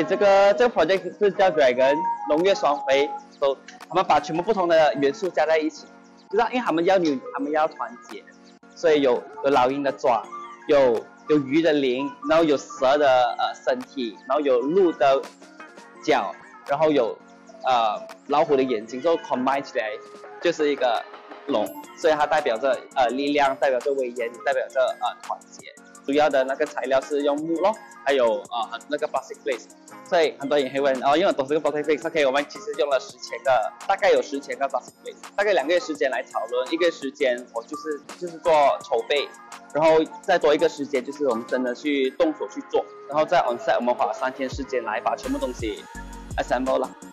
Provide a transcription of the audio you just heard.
以这个 project 是叫 Dragon 龙月双飞，他们把全部不同的元素加在一起，就是因为他们要团结，所以有老鹰的爪，有鱼的鳞，然后有蛇的身体，然后有鹿的脚，然后有老虎的眼睛，就 combine 起来就是一个龙，所以它代表着力量，代表着威严，代表着团结。主要的那个材料是用木咯，还有那个 plastic plates， 所以很多人会问用了多少个 plastic plates？OK， 我们其实用了10千个，大概有10千个 plastic plates， 大概2个月时间来讨论，1个月时间我就是做筹备，然后再多1个时间就是我们真的去动手去做，然后在 on site 我们花了3天时间来把全部东西 assemble 了。